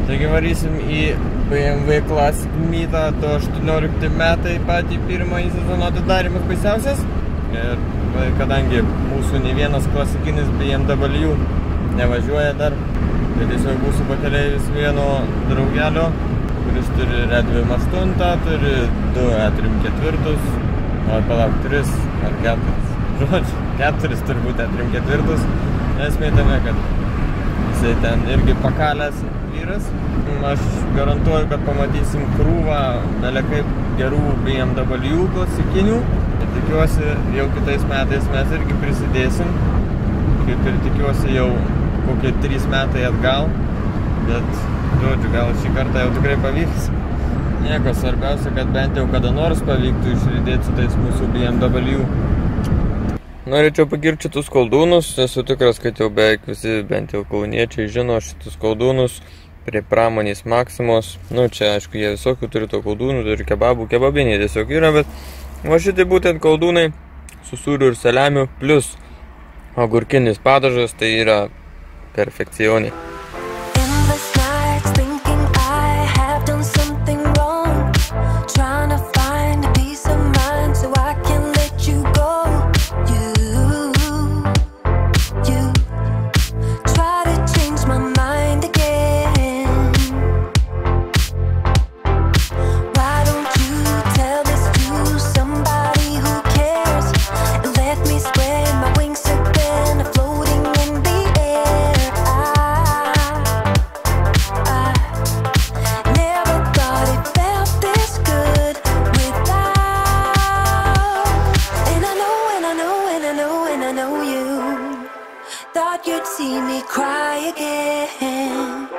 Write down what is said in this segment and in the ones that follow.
Taigi varysim į BMW Classic Meetą 2018 metai patį pirmąjį sezono atidarymas baisiausias. Ir kadangi mūsų nei vienas klasikinis BMW nevažiuoja dar, tai tiesiog būsiu pakeleivis vieno draugelio, kuris turi Redvim 8, turi 2 E3 4, o palauk 3 ar 4. Žodžiu, 4 turbūt E3 4. Esmė tame, kad jisai ten irgi pakalęs vyras. Aš garantuoju, kad pamatysim krūvą belekaip gerų BMW klasikinių. Ir tikiuosi, jau kitais metais mes irgi prisidėsim. Kaip ir tikiuosi jau kokie 3 metai atgal. Bet, žodžiu, gal šį kartą jau tikrai pavyks. Nieko, svarbiausia, kad bent jau kada nors pavyktų išridėti su tais mūsų BMW. Norėčiau pagirti šitus koldūnus, esu tikras, kad jau beveik visi, bent jau kauniečiai, žino šitus koldūnus prie pramonės Maksimos. Nu, čia, aišku, jie visokių turi to koldūnų, turi kebabų, kebabiniai tiesiog yra, bet va šitai būtent koldūnai su sūriu ir saliamiu, plus agurkinis padažas, tai yra perfekcionė. You'd see me cry again.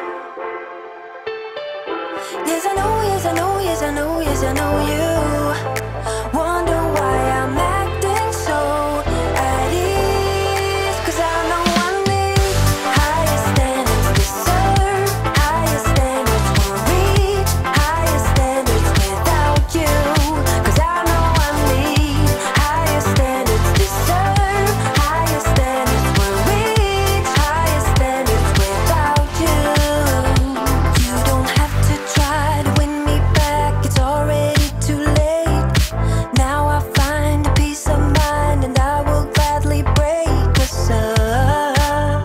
Yes, I know, yes, I know, yes, I know, yes, I know you wonder why I'm acting so at ease. Cause I know I need higher standards to serve, higher standards to reach, higher standards without you. Cause I know I need higher standards to serve, higher standards to reach, higher standards without you. You don't have to try to win me back, it's already too late. Now I find a peace of mind and I will gladly break us up.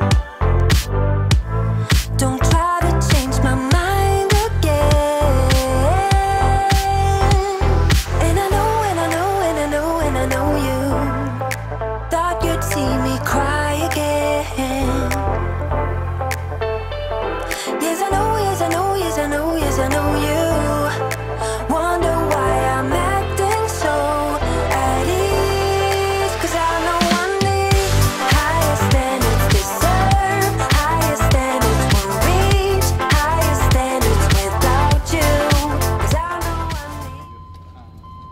Don't try to change my mind again. And I know, and I know, and I know, and I know you thought you'd see me cry again. Yes, I know, yes, I know, yes, I know, yes, I know you wonder why I'm acting so at ease. Cause I know I need higher standards to serve, higher standards to reach, higher standards without you. Cause I know I need.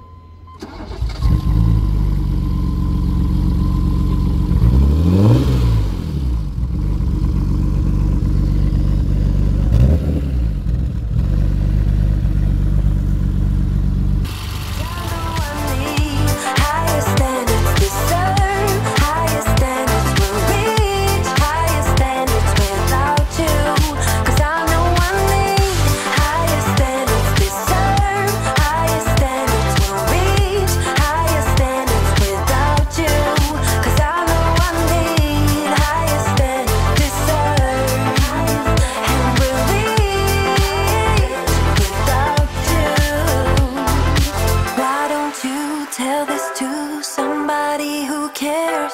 Higher standards to serve, higher standards to reach, higher standards without you. Cause I know I need higher standards to serve, higher standards to reach, higher standards without you. Cause I know I need higher standards to serve and will reach without you. Why don't you tell this to somebody who cares?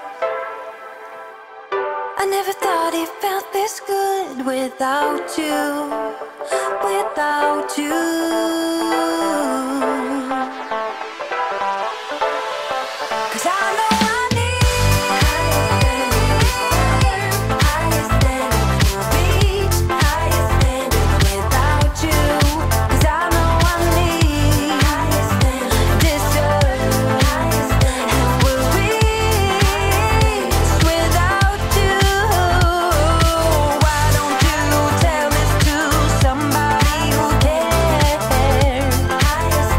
I never thought it felt this good without you, without you. Cause I know I need higher standards to reach, higher standards without you. Cause I know I need higher standards to serve, higher standards and will reach without you. Why don't you tell this to somebody who cares? Higher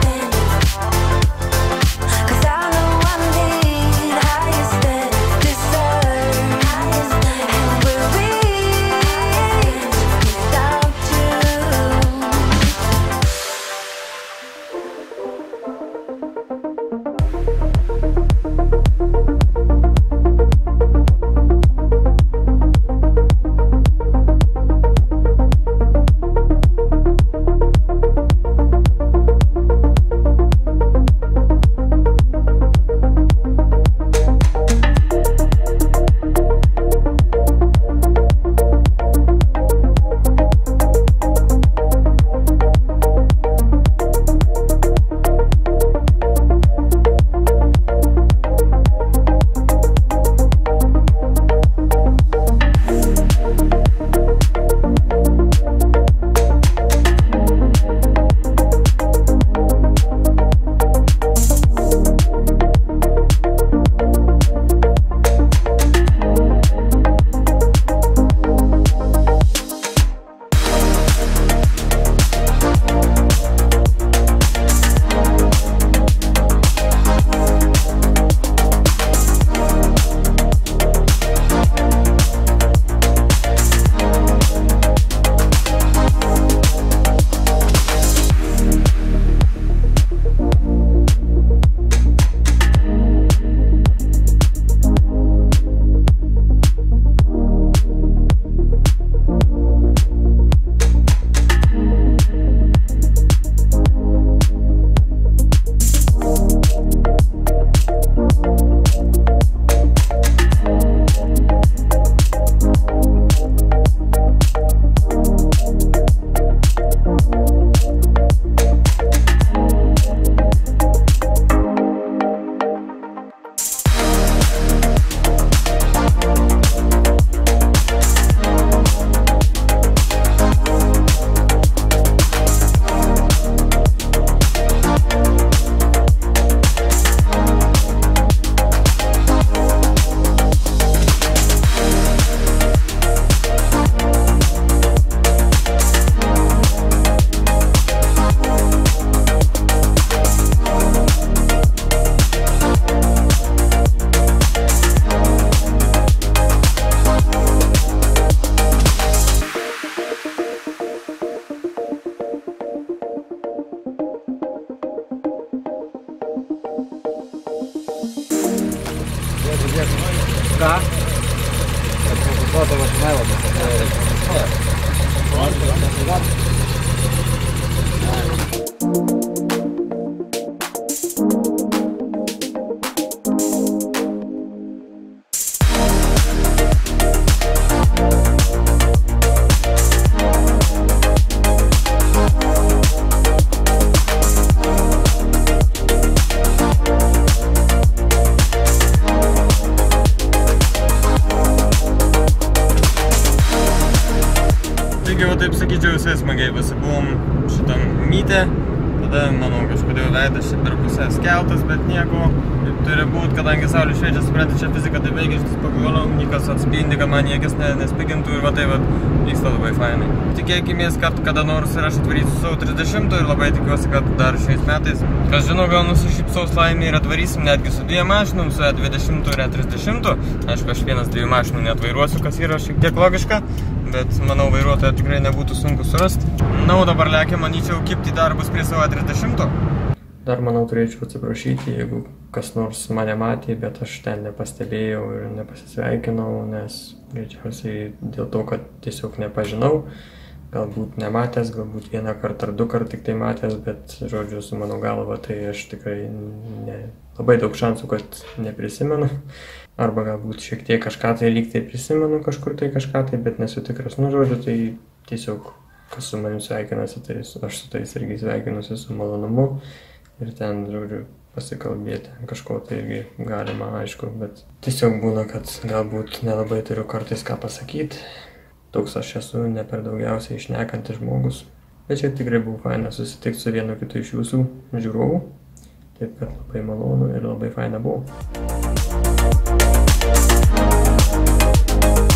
Ką? Kad fokusuota mašinėlą, bet Taigi, va taip sakyčiau, visai smagiai visi buvom šitam myte. Tada, manau, kažkodėl veidas čia per pusę skeltas, bet nieko. Taip turi būt, kadangi saulė šviečia, supranti, čia fizika tai veikia, šitas pagalvojau, nikas atspindi, kad man niekas nespigintų ir va tai va vyksta labai fainai. Tikėkimės, kad kada nors ir aš atvarysiu savo 30 ir labai tikiuosi, kad dar šiais metais. Kas žinau, gal nusišypsaus laimė ir atvarysim netgi su 2 mašinom, su E20 ir E30. Aišku, aš vienas 2 mašinų neatvairuosiu, kas yra šiek tiek logiška, bet manau, vairuotoją tikrai nebūtų sunku surasti. Na, o dabar lekia, manyčiau, kipti darbus prie savo E30. Dar, manau, turėčiau atsiprašyti, jeigu kas nors mane matė, bet aš ten nepastebėjau ir nepasisveikinau, nes greičiausiai dėl to, kad tiesiog nepažinau. Galbūt nematęs, galbūt 1 kartą ar 2 kartų tik tai matęs, bet, žodžiu, su mano galva, tai aš tikrai labai daug šansų, kad neprisimenu. Arba galbūt šiek tiek kažką tai lyg tai prisimenu, kažkur tai kažką tai, bet nesu tikras. Nu, žodžiu, tai tiesiog, kas su manim sveikinasi, tai aš su tais irgi sveikinusi su malonumu. Ir ten, žodžiu, pasikalbėti kažko tai irgi galima, aišku, bet tiesiog būna, kad galbūt nelabai turiu kartais ką pasakyti. Toks aš esu, ne per daugiausiai išnekantis žmogus. Bet čia tikrai buvo faina susitikti su vienu kitu iš jūsų žiūrovų. Taip kad labai malonu ir labai faina buvo.